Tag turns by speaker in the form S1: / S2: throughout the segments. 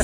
S1: Antares.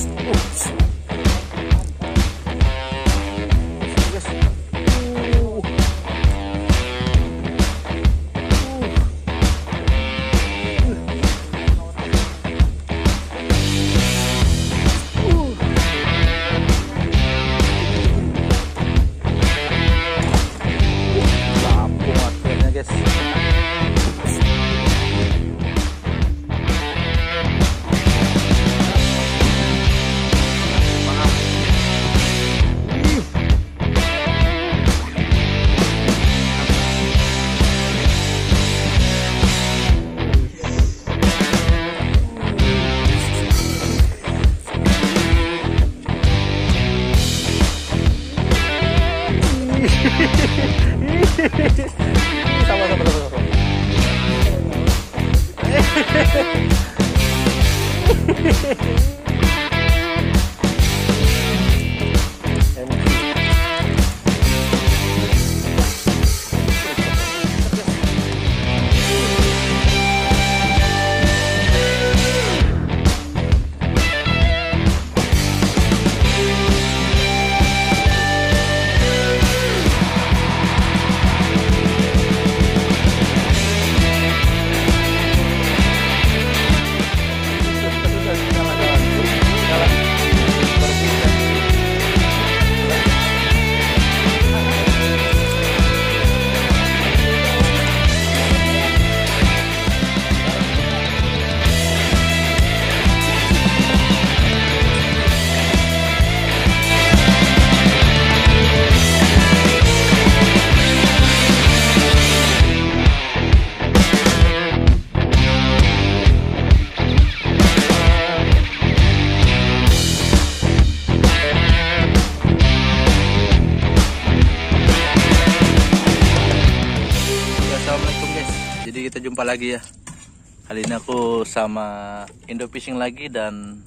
S1: Kita jumpa lagi ya. Kali ini aku sama Indo Fishing lagi dan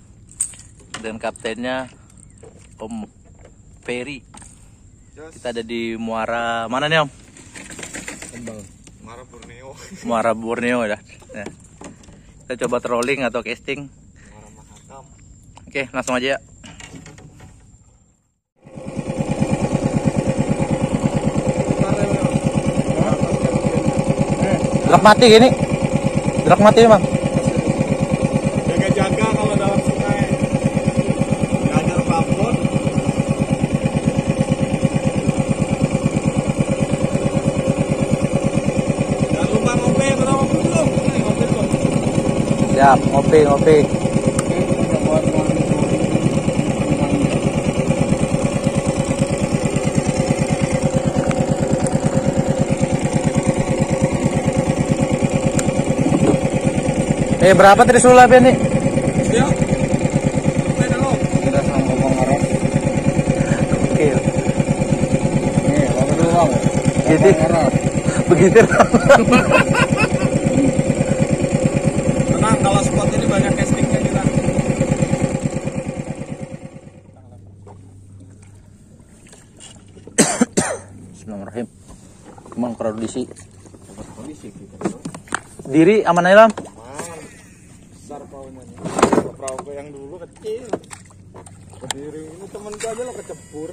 S1: kaptennya Om Ferry. Kita ada di muara mana nih Om?
S2: Muara Borneo.
S1: Muara Borneo ya. Ya. Kita coba trolling atau casting.
S2: Muara Mahakam.
S1: Oke, langsung aja ya. Drak mati gini. Drak mati Bang.
S2: Jaga-jaga kalau dalam sungai. Nggak ada apapun. Jangan lupa ngopi, berapa belum? Ngopi tuh.
S1: Siap, ngopi. Berapa trisulap ini?
S2: Iya. Beda lo.
S1: Kita sama ngomong orang. Oke. Nih, ngomong dulu Bang. Begitu.
S2: Tenang, kalau spot ini banyak castingnya kita.
S1: Bismillahirrahmanirrahim. Kemang produksi. Diri aman aja Lam?
S2: Besar paunya. Perahu yang dulu kecil. Berdiri ini temenku aja lo kecebur.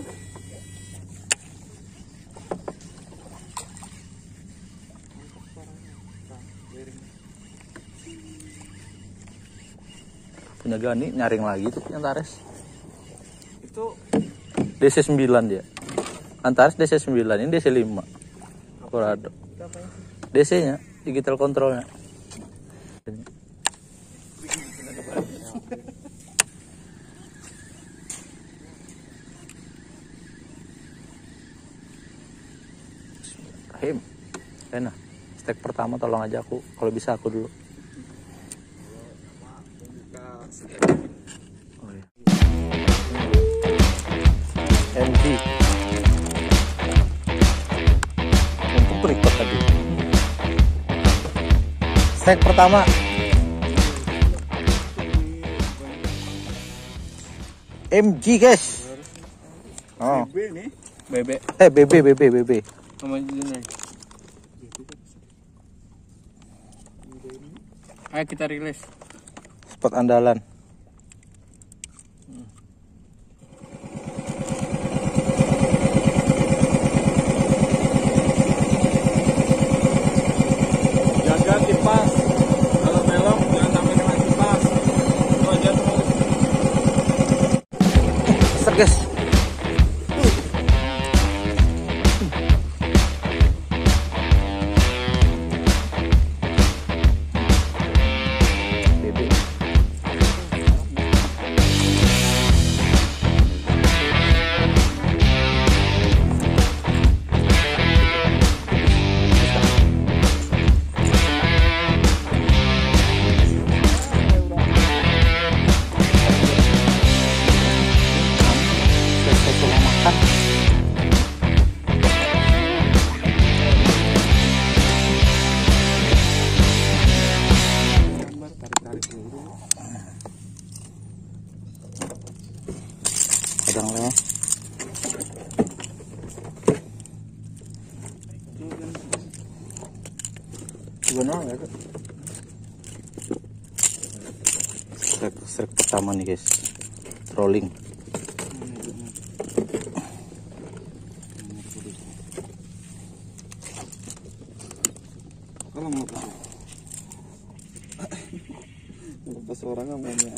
S1: Punya Gani nyaring lagi tuh Antares.
S2: Itu
S1: DC 9 dia. Antares DC 9, ini DC 5. Corrado. DC-nya, digital controlnya. Rahim, Rena, stek pertama tolong aja aku, kalau bisa aku dulu. Oh, iya. MG. Untuk record tadi. Stek pertama. MG guys. Oh.
S2: BB nih.
S1: BB.
S2: Sama ini. Ayo kita rilis.
S1: Spot andalan.
S2: Gimana ya?
S1: Strike pertama nih guys, trolling.
S2: Kalau mau lepas orang namanya.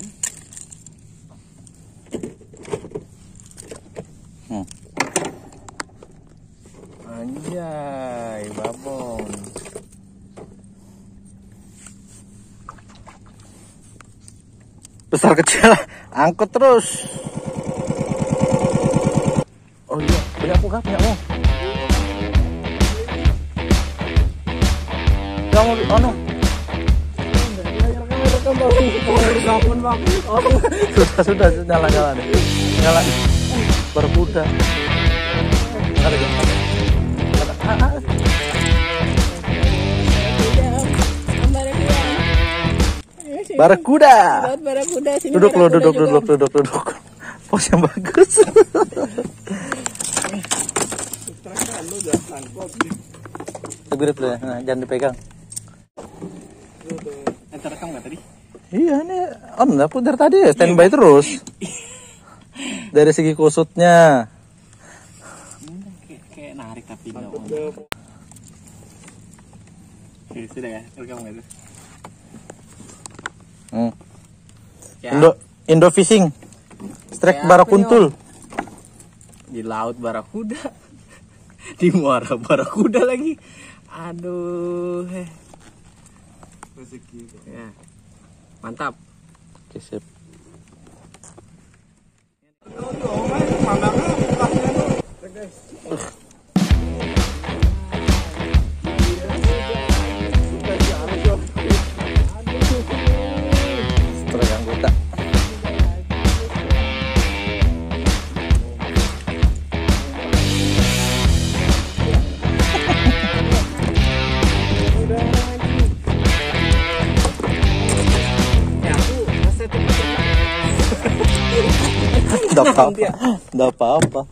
S1: Anjay, babon. Besar kecil, angkut terus. Oh iya, punya aku kah? Punya aku. Kamu, oh no. Sudah, nyala nih. Nyala. Berkuda. Barakuda. Duduk lo, duduk. Pos yang bagus. Lebih ya, nah, jangan dipegang.
S2: Terekam nggak tadi?
S1: Iya, ini on aku dari tadi ya, standby terus. Dari segi kusutnya.
S2: Kayak narik tapi nggak. Sudah ya, terekam nggak itu?
S1: Ya. Indo Fishing. Strike barakuntul.
S2: Di laut barakuda. Di muara barakuda lagi. Aduh. Rezeki. Ya. Mantap.
S1: Oke, sip. Strike anggota. Nggak apa-apa.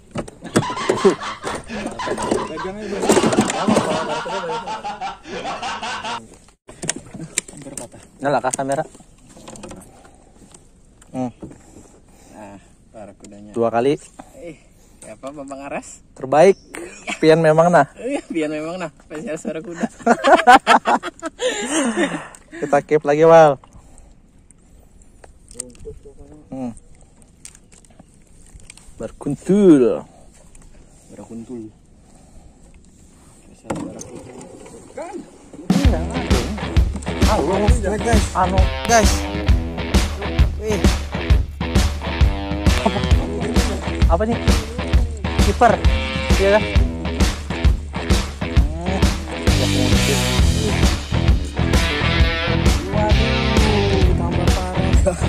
S1: Nyala kah kamera?
S2: Nah, barakudanya.
S1: 2 kali.
S2: Apa Bambang Aras?
S1: Terbaik. Pian memang nah.
S2: Pian memang nah. Spesial barakuda.
S1: Kita keep lagi, Wal. Barakuntul.
S2: Spesial barakuda. Kan?
S1: Halo, guys. Guys. Wih. Apa nih? Kiper. Iya kan?
S2: Waduh, tambah parah.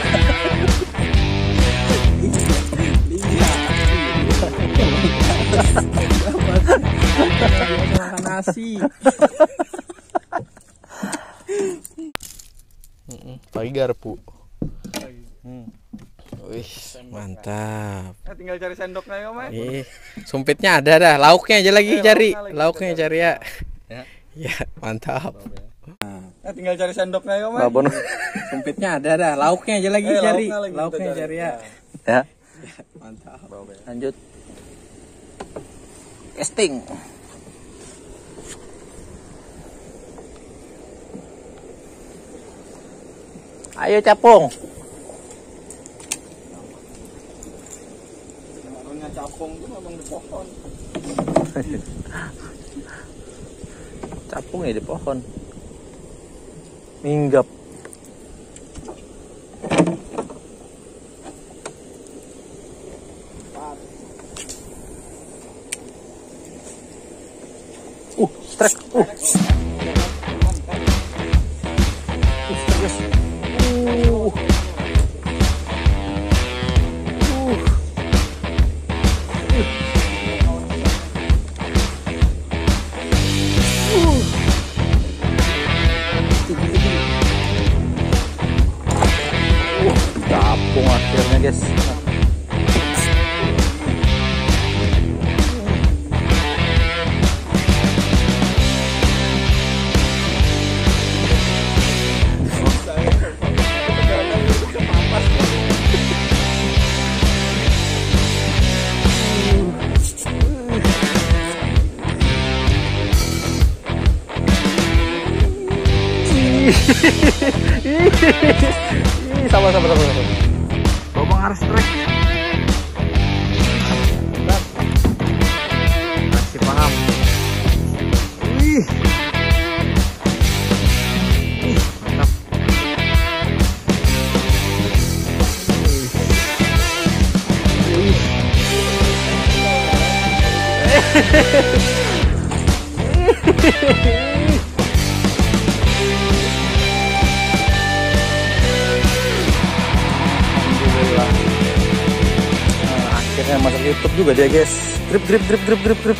S2: Makan nasi.
S1: Pagi garpu. Wih, mantap.
S2: Tinggal cari sendoknya ya, Mas.
S1: Sumpitnya ada dah. Lauknya aja lagi cari. Lauknya cari ya. Ya, mantap.
S2: Tinggal cari sendoknya ya, Mas.
S1: Babon.
S2: Sumpitnya ada dah. Lauknya aja lagi cari. Lauknya cari ya.
S1: Ya.
S2: Mantap.
S1: Lanjut. Casting. Ayo capung.
S2: Namanya capung itu memang di pohon.
S1: Capung ya di pohon. Minggap. Strike. Capung akhirnya, guys. Sabar. Lubang harus strike. Masih paham. Mantap. Alhamdulillah. Akhirnya masuk YouTube juga dia, guys. Grip.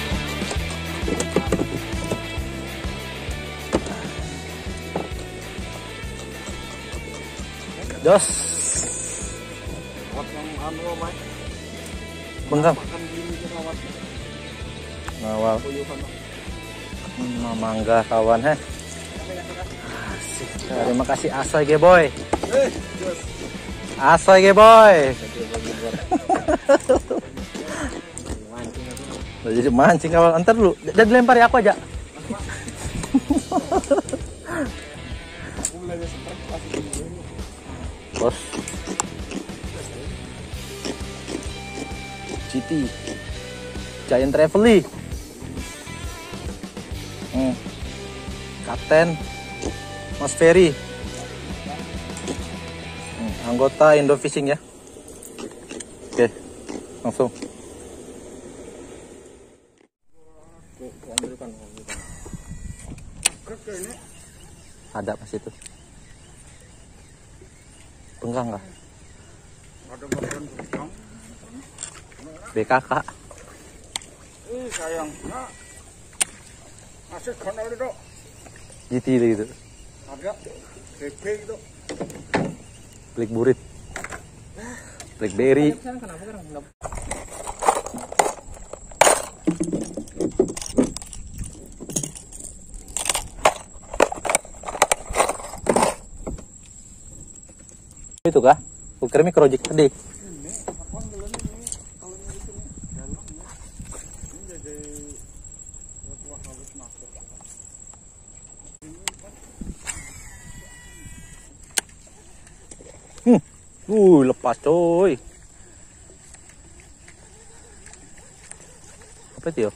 S1: Jos. Bengkang. Ngawal. Mangga kawan he. Asik. Terima kasih Asoy ge boy. Asoy ge boy. Jadi mancing kawan. Antar dulu. Dan dilempari aku aja. Bos. GT Giant Travely. Kapten Mas Ferry. Anggota Indo Fishing ya. Oke, langsung. Ada pas itu. Bengkang nggak? BKK.
S2: Sayang. Masih kan ada dok.
S1: GT gitu.
S2: Ada. BP gitu.
S1: Blackberry. Blackberry. Itu kah? Ukirnya project tadi. Lepas coy. Apa itu ya?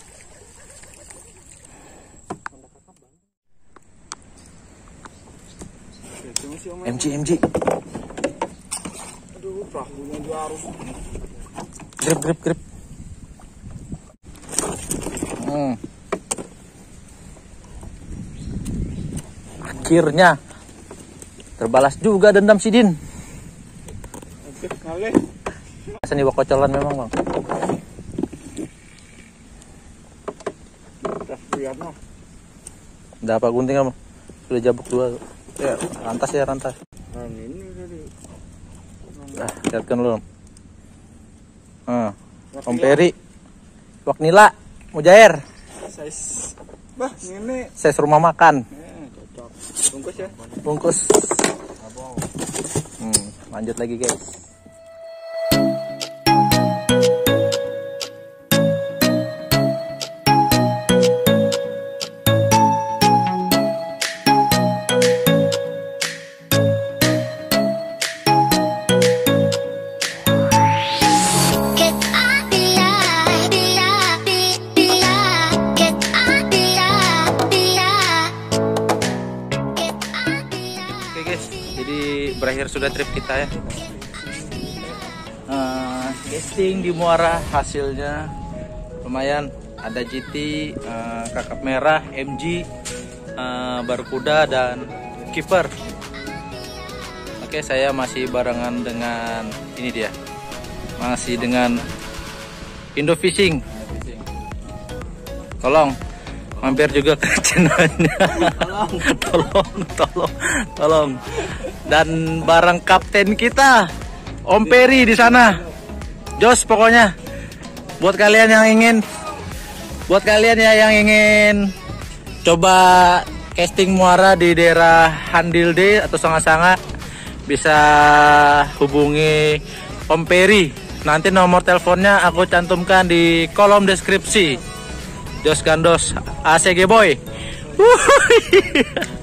S1: MG.
S2: Aduh, perahunya juga harus.
S1: Grip. Akhirnya terbalas juga dendam si Din. Seni kocolan memang bang. Udah apa gunting apa? Sudah jabuk dua. Ya rantas.
S2: Ini tadi.
S1: Lihatkan dulu. Om Peri, Waknila, Mujair. Size rumah makan.
S2: Cocok. Bungkus ya.
S1: Bungkus. Lanjut lagi guys. Berakhir sudah trip kita ya. Casting di Muara hasilnya lumayan. Ada GT, kakap merah, MG, Barracuda dan Keeper. Oke, saya masih barengan dengan ini dia. Masih dengan Indo Fishing. Tolong mampir juga ke channelnya. Tolong. Dan bareng kapten kita Om Peri di sana. Jos pokoknya. Buat kalian yang ingin coba casting muara di daerah Handilde atau Sanga-Sanga, bisa hubungi Om Peri. Nanti nomor teleponnya aku cantumkan di kolom deskripsi. Jos Gandos ACG Boy.